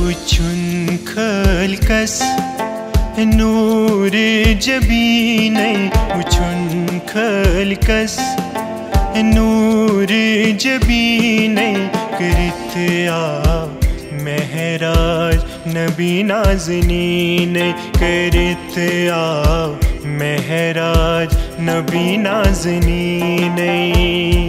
उछुन खलकस नूर जबीनै उछुन खलकस नूर जबीनै कृत आ महराज नबी नाज़नीन कृत आ महराज नबी नाज़नीन।